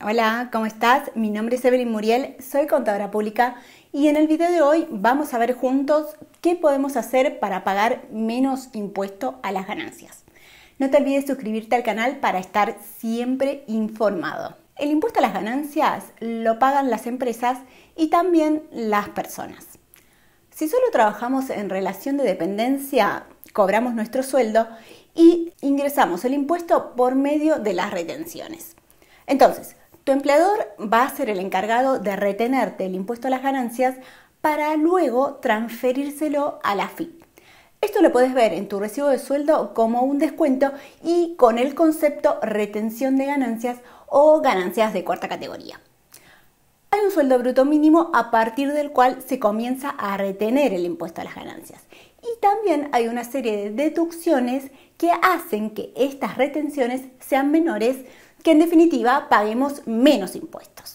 Hola, ¿cómo estás? Mi nombre es Evelyn Muriel, soy contadora pública y en el video de hoy vamos a ver juntos qué podemos hacer para pagar menos impuesto a las ganancias. No te olvides suscribirte al canal para estar siempre informado. El impuesto a las ganancias lo pagan las empresas y también las personas. Si solo trabajamos en relación de dependencia, cobramos nuestro sueldo y ingresamos el impuesto por medio de las retenciones. Entonces, tu empleador va a ser el encargado de retenerte el impuesto a las ganancias para luego transferírselo a la AFIP. Esto lo puedes ver en tu recibo de sueldo como un descuento y con el concepto retención de ganancias o ganancias de cuarta categoría. Hay un sueldo bruto mínimo a partir del cual se comienza a retener el impuesto a las ganancias. Y también hay una serie de deducciones que hacen que estas retenciones sean menores, que en definitiva paguemos menos impuestos.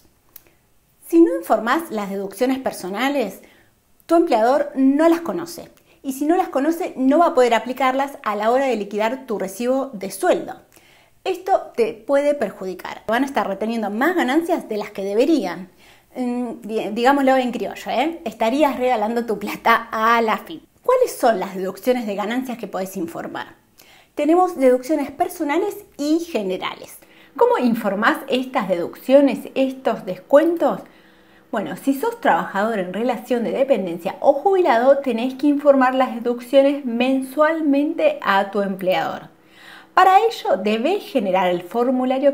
Si no informás las deducciones personales, tu empleador no las conoce. Y si no las conoce, no va a poder aplicarlas a la hora de liquidar tu recibo de sueldo. Esto te puede perjudicar. Van a estar reteniendo más ganancias de las que deberían. Digámoslo en criollo, estarías regalando tu plata a la AFIP. ¿Cuáles son las deducciones de ganancias que podés informar? Tenemos deducciones personales y generales. ¿Cómo informás estas deducciones, estos descuentos? Bueno, si sos trabajador en relación de dependencia o jubilado, tenés que informar las deducciones mensualmente a tu empleador. Para ello, debes generar el formulario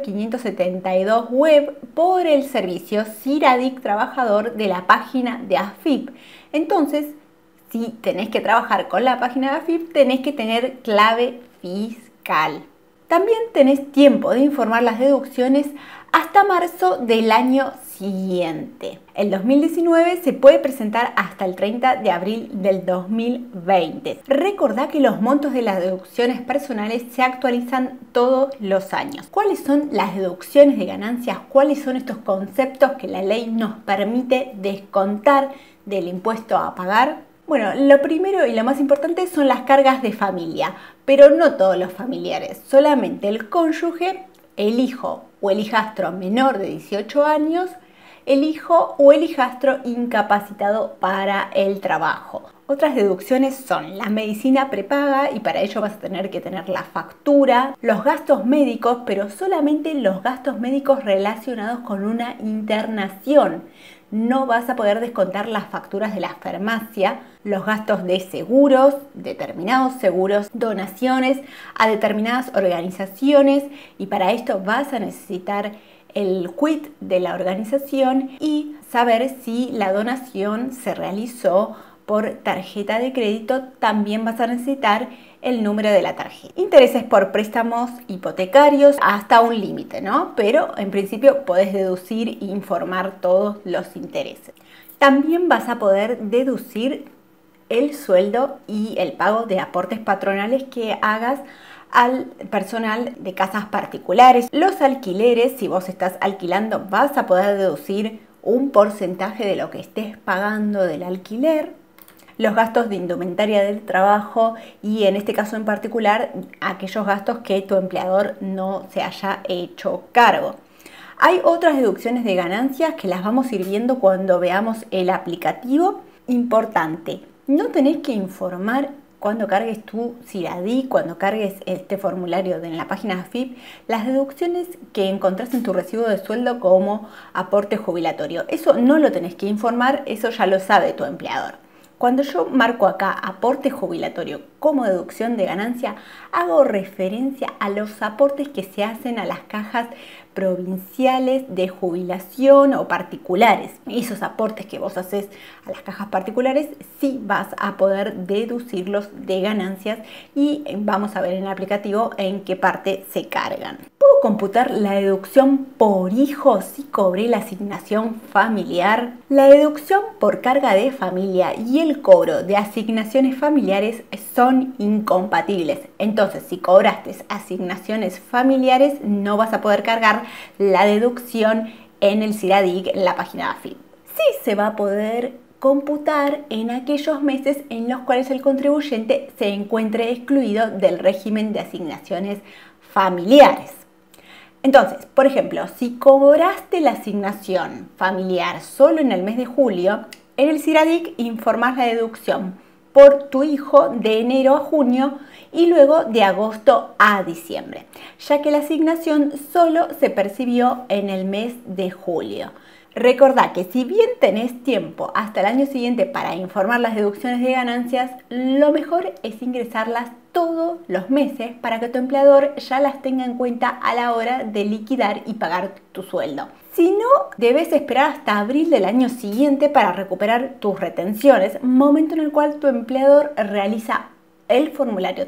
572 web por el servicio CIRADIC Trabajador de la página de AFIP. Entonces, si tenés que trabajar con la página de AFIP, tenés que tener clave fiscal. También tenés tiempo de informar las deducciones hasta marzo del año siguiente. El 2019 se puede presentar hasta el 30 de abril del 2020. Recordá que los montos de las deducciones personales se actualizan todos los años. ¿Cuáles son las deducciones de ganancias? ¿Cuáles son estos conceptos que la ley nos permite descontar del impuesto a pagar? Bueno, lo primero y lo más importante son las cargas de familia, pero no todos los familiares, solamente el cónyuge, el hijo o el hijastro menor de 18 años, el hijo o el hijastro incapacitado para el trabajo. Otras deducciones son la medicina prepaga y para ello vas a tener que tener la factura, los gastos médicos, pero solamente los gastos médicos relacionados con una internación. No vas a poder descontar las facturas de la farmacia, los gastos de seguros, determinados seguros, donaciones a determinadas organizaciones y para esto vas a necesitar el quit de la organización y saber si la donación se realizó por tarjeta de crédito. También vas a necesitar el número de la tarjeta. Intereses por préstamos hipotecarios hasta un límite, ¿no? Pero en principio podés deducir e informar todos los intereses. También vas a poder deducir el sueldo y el pago de aportes patronales que hagas al personal de casas particulares. Los alquileres, si vos estás alquilando, vas a poder deducir un porcentaje de lo que estés pagando del alquiler. Los gastos de indumentaria del trabajo y en este caso en particular aquellos gastos que tu empleador no se haya hecho cargo. Hay otras deducciones de ganancias que las vamos a ir viendo cuando veamos el aplicativo. Importante, no tenés que informar cuando cargues tu CIRADIC, cuando cargues este formulario en la página AFIP, las deducciones que encontrás en tu recibo de sueldo como aporte jubilatorio. Eso no lo tenés que informar, eso ya lo sabe tu empleador. Cuando yo marco acá aporte jubilatorio como deducción de ganancia, hago referencia a los aportes que se hacen a las cajas provinciales de jubilación o particulares. Esos aportes que vos haces a las cajas particulares sí vas a poder deducirlos de ganancias y vamos a ver en el aplicativo en qué parte se cargan. ¿Puedo computar la deducción por hijo si cobré la asignación familiar? La deducción por carga de familia y el cobro de asignaciones familiares son incompatibles. Entonces, si cobraste asignaciones familiares, no vas a poder cargar la deducción en el CIRADIC, en la página de AFIP. Sí se va a poder computar en aquellos meses en los cuales el contribuyente se encuentre excluido del régimen de asignaciones familiares. Entonces, por ejemplo, si cobraste la asignación familiar solo en el mes de julio, en el CIRADIC informás la deducción por tu hijo de enero a junio y luego de agosto a diciembre, ya que la asignación solo se percibió en el mes de julio. Recordá que si bien tenés tiempo hasta el año siguiente para informar las deducciones de ganancias, lo mejor es ingresarlas todos los meses para que tu empleador ya las tenga en cuenta a la hora de liquidar y pagar tu sueldo. Si no, debes esperar hasta abril del año siguiente para recuperar tus retenciones, momento en el cual tu empleador realiza el formulario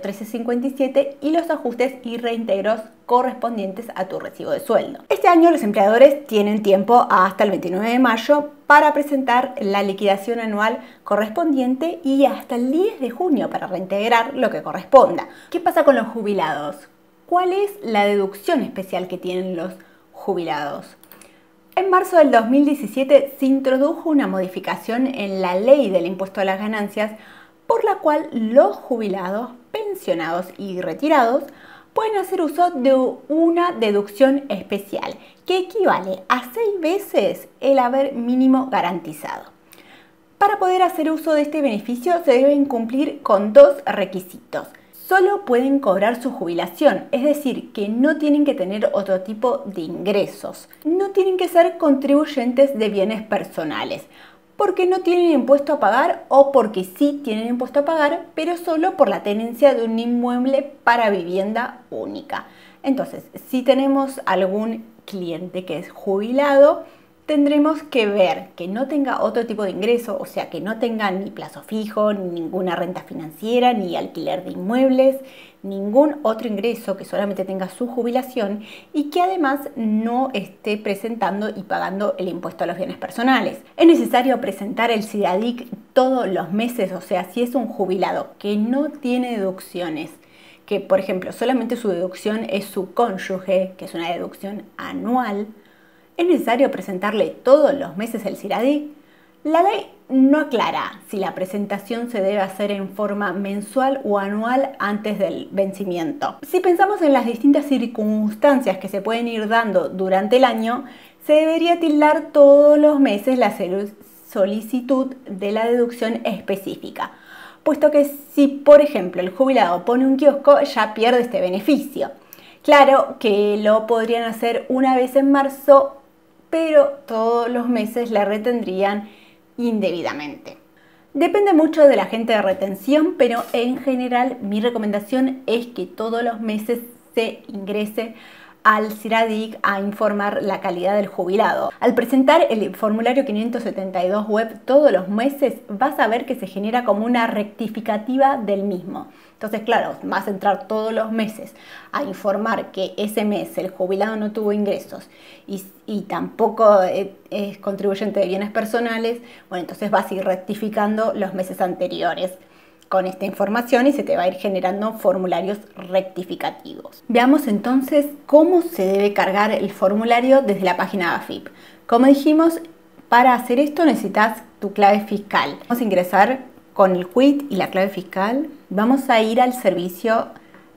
1357 y los ajustes y reintegros correspondientes a tu recibo de sueldo. Este año los empleadores tienen tiempo hasta el 29 de mayo para presentar la liquidación anual correspondiente y hasta el 10 de junio para reintegrar lo que corresponda. ¿Qué pasa con los jubilados? ¿Cuál es la deducción especial que tienen los jubilados? En marzo del 2017 se introdujo una modificación en la ley del impuesto a las ganancias por la cual los jubilados, pensionados y retirados pueden hacer uso de una deducción especial que equivale a 6 veces el haber mínimo garantizado. Para poder hacer uso de este beneficio se deben cumplir con 2 requisitos. Solo pueden cobrar su jubilación, es decir, que no tienen que tener otro tipo de ingresos. No tienen que ser contribuyentes de bienes personales, porque no tienen impuesto a pagar o porque sí tienen impuesto a pagar, pero solo por la tenencia de un inmueble para vivienda única. Entonces, si tenemos algún cliente que es jubilado, tendremos que ver que no tenga otro tipo de ingreso, o sea, que no tenga ni plazo fijo, ni ninguna renta financiera, ni alquiler de inmuebles, ningún otro ingreso, que solamente tenga su jubilación y que además no esté presentando y pagando el impuesto a los bienes personales. Es necesario presentar el CIRADIC todos los meses, o sea, si es un jubilado que no tiene deducciones, que por ejemplo solamente su deducción es su cónyuge, que es una deducción anual, es necesario presentarle todos los meses el CIRADIC. La ley no aclara si la presentación se debe hacer en forma mensual o anual antes del vencimiento. Si pensamos en las distintas circunstancias que se pueden ir dando durante el año, se debería tildar todos los meses la solicitud de la deducción específica, puesto que si, por ejemplo, el jubilado pone un kiosco, ya pierde este beneficio. Claro que lo podrían hacer una vez en marzo, pero todos los meses la retendrían indebidamente. Depende mucho del agente de retención, pero en general mi recomendación es que todos los meses se ingrese al CIRADIC a informar la calidad del jubilado. Al presentar el formulario 572 web todos los meses, vas a ver que se genera como una rectificativa del mismo. Entonces, claro, vas a entrar todos los meses a informar que ese mes el jubilado no tuvo ingresos y tampoco es contribuyente de bienes personales. Bueno, entonces vas a ir rectificando los meses anteriores con esta información y se te va a ir generando formularios rectificativos. Veamos entonces cómo se debe cargar el formulario desde la página de AFIP. Como dijimos, para hacer esto necesitas tu clave fiscal. Vamos a ingresar con el quit y la clave fiscal. Vamos a ir al servicio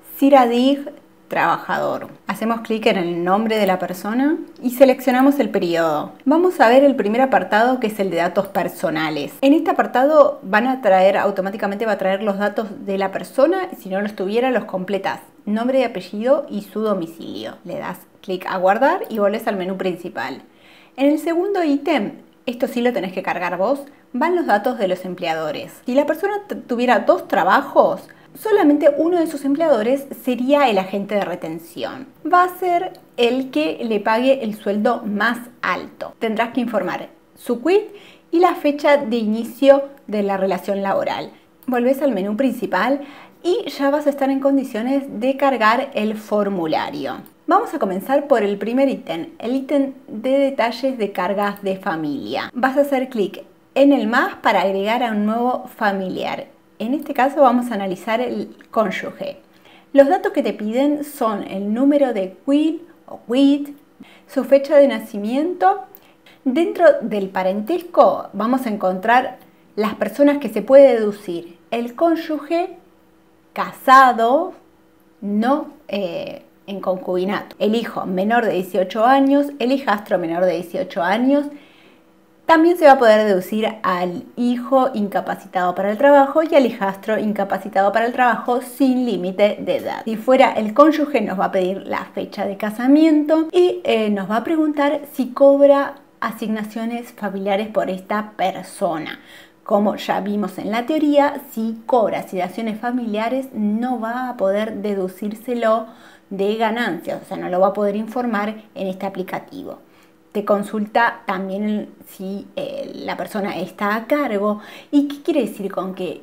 CIRADIC Trabajador. Hacemos clic en el nombre de la persona y seleccionamos el periodo. Vamos a ver el primer apartado, que es el de datos personales. En este apartado automáticamente va a traer los datos de la persona. Si no los tuviera, los completas: nombre y apellido y su domicilio. Le das clic a guardar y volvés al menú principal. En el segundo ítem, esto sí lo tenés que cargar vos, van los datos de los empleadores. Si la persona tuviera 2 trabajos, solamente uno de sus empleadores sería el agente de retención. Va a ser el que le pague el sueldo más alto. Tendrás que informar su quit y la fecha de inicio de la relación laboral. Volvés al menú principal y ya vas a estar en condiciones de cargar el formulario. Vamos a comenzar por el primer ítem, el ítem de detalles de cargas de familia. Vas a hacer clic en el más para agregar a un nuevo familiar. En este caso vamos a analizar el cónyuge. Los datos que te piden son el número de quit o quit, su fecha de nacimiento. Dentro del parentesco vamos a encontrar las personas que se puede deducir: el cónyuge, casado, no en concubinato. El hijo menor de 18 años, el hijastro menor de 18 años. También se va a poder deducir al hijo incapacitado para el trabajo y al hijastro incapacitado para el trabajo sin límite de edad. Si fuera el cónyuge, nos va a pedir la fecha de casamiento y nos va a preguntar si cobra asignaciones familiares por esta persona. Como ya vimos en la teoría, si cobra asignaciones familiares no va a poder deducírselo de ganancias, o sea, no lo va a poder informar en este aplicativo. Te consulta también si la persona está a cargo. ¿Y qué quiere decir con que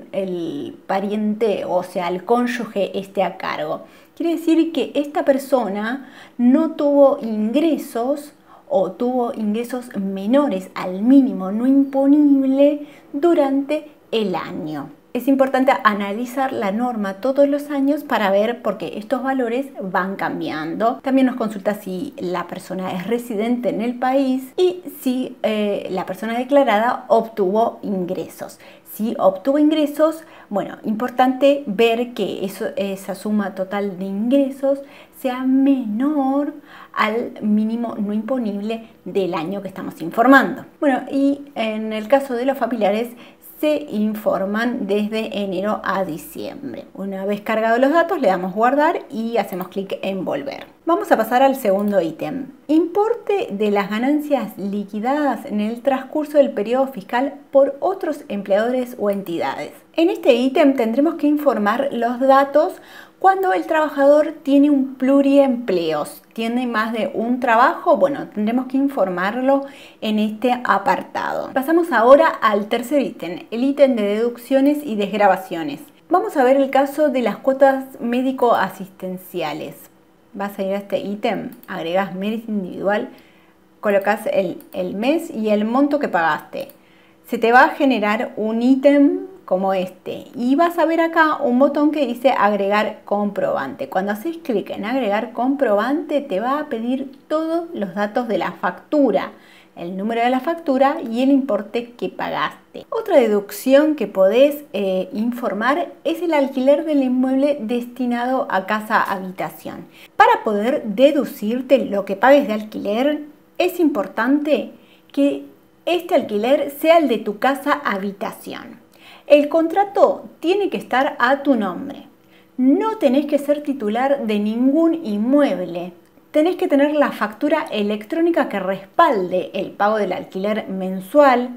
el pariente, o sea, el cónyuge esté a cargo? Quiere decir que esta persona no tuvo ingresos o tuvo ingresos menores al mínimo no imponible durante el año. Es importante analizar la norma todos los años para ver porque estos valores van cambiando. También nos consulta si la persona es residente en el país y si la persona declarada obtuvo ingresos. Si obtuvo ingresos, bueno, importante ver que esa suma total de ingresos sea menor al mínimo no imponible del año que estamos informando. Bueno, y en el caso de los familiares, se informan desde enero a diciembre. Una vez cargados los datos, le damos guardar y hacemos clic en volver. Vamos a pasar al segundo ítem. Importe de las ganancias liquidadas en el transcurso del periodo fiscal por otros empleadores o entidades. En este ítem tendremos que informar los datos cuando el trabajador tiene un pluriempleos, tiene más de un trabajo. Bueno, tendremos que informarlo en este apartado. Pasamos ahora al tercer ítem, el ítem de deducciones y desgravaciones. Vamos a ver el caso de las cuotas médico-asistenciales. Vas a ir a este ítem, agregas mérito individual, colocas el mes y el monto que pagaste. Se te va a generar un ítem como este y vas a ver acá un botón que dice agregar comprobante. Cuando haces clic en agregar comprobante te va a pedir todos los datos de la factura, el número de la factura y el importe que pagaste. Otra deducción que podés informar es el alquiler del inmueble destinado a casa habitación. Para poder deducirte lo que pagues de alquiler es importante que este alquiler sea el de tu casa habitación. El contrato tiene que estar a tu nombre. No tenés que ser titular de ningún inmueble. Tenés que tener la factura electrónica que respalde el pago del alquiler mensual.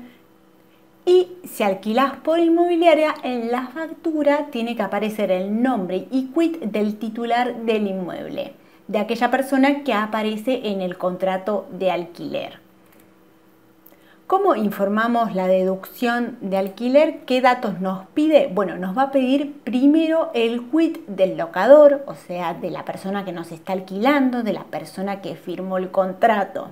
Y si alquilás por inmobiliaria, en la factura tiene que aparecer el nombre y quit del titular del inmueble, de aquella persona que aparece en el contrato de alquiler. ¿Cómo informamos la deducción de alquiler? ¿Qué datos nos pide? Bueno, nos va a pedir primero el quit del locador, o sea, de la persona que nos está alquilando, de la persona que firmó el contrato.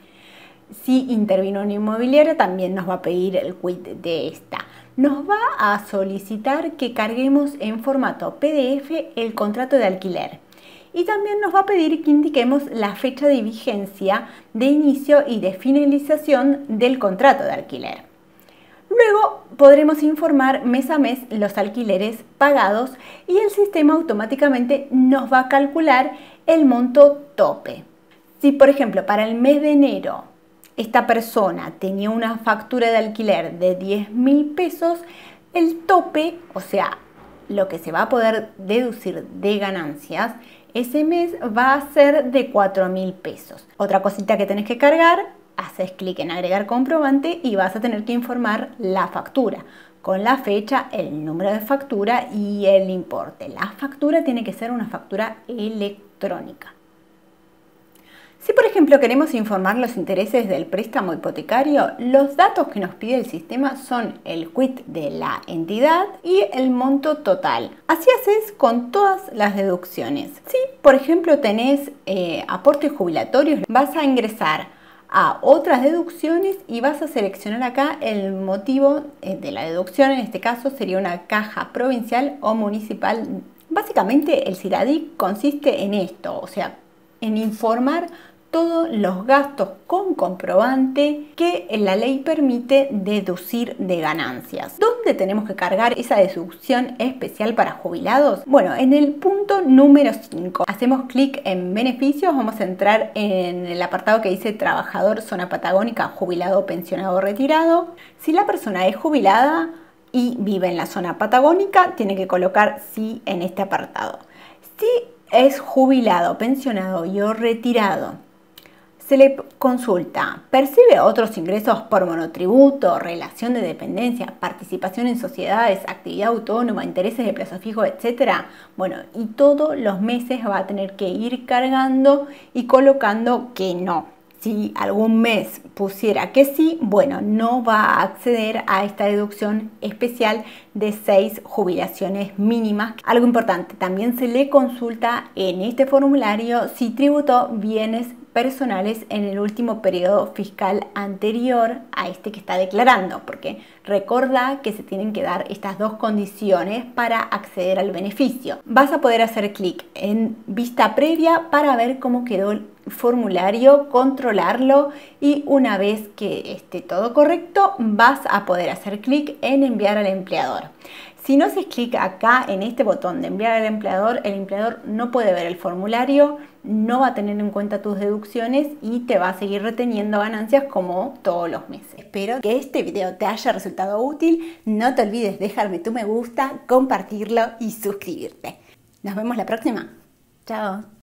Si intervino en inmobiliaria, también nos va a pedir el quit de esta. Nos va a solicitar que carguemos en formato PDF el contrato de alquiler. Y también nos va a pedir que indiquemos la fecha de vigencia de inicio y de finalización del contrato de alquiler. Luego podremos informar mes a mes los alquileres pagados y el sistema automáticamente nos va a calcular el monto tope. Si, por ejemplo, para el mes de enero esta persona tenía una factura de alquiler de 10.000 pesos, el tope, o sea, lo que se va a poder deducir de ganancias, ese mes va a ser de 4.000 pesos. Otra cosita que tenés que cargar, haces clic en agregar comprobante y vas a tener que informar la factura con la fecha, el número de factura y el importe. La factura tiene que ser una factura electrónica. Si por ejemplo queremos informar los intereses del préstamo hipotecario, los datos que nos pide el sistema son el quit de la entidad y el monto total. Así haces con todas las deducciones. Si por ejemplo tenés aportes jubilatorios, vas a ingresar a otras deducciones y vas a seleccionar acá el motivo de la deducción. En este caso sería una caja provincial o municipal. Básicamente el CIRADIC consiste en esto, o sea, en informar todos los gastos con comprobante que la ley permite deducir de ganancias. ¿Dónde tenemos que cargar esa deducción especial para jubilados? Bueno, en el punto número 5 hacemos clic en beneficios, vamos a entrar en el apartado que dice trabajador zona patagónica, jubilado, pensionado o retirado. Si la persona es jubilada y vive en la zona patagónica, tiene que colocar sí en este apartado. Si es jubilado, pensionado y o retirado, se le consulta, ¿percibe otros ingresos por monotributo, relación de dependencia, participación en sociedades, actividad autónoma, intereses de plazo fijo, etcétera? Bueno, y todos los meses va a tener que ir cargando y colocando que no. Si algún mes pusiera que sí, bueno, no va a acceder a esta deducción especial de 6 jubilaciones mínimas. Algo importante, también se le consulta en este formulario si tributó bienes personales en el último periodo fiscal anterior a este que está declarando, porque recordá que se tienen que dar estas dos condiciones para acceder al beneficio. Vas a poder hacer clic en vista previa para ver cómo quedó el formulario, controlarlo y una vez que esté todo correcto vas a poder hacer clic en enviar al empleador. Si no haces clic acá en este botón de enviar al empleador, el empleador no puede ver el formulario, no va a tener en cuenta tus deducciones y te va a seguir reteniendo ganancias como todos los meses. Espero que este video te haya resultado útil. No te olvides dejarme tu me gusta, compartirlo y suscribirte. Nos vemos la próxima. Chao.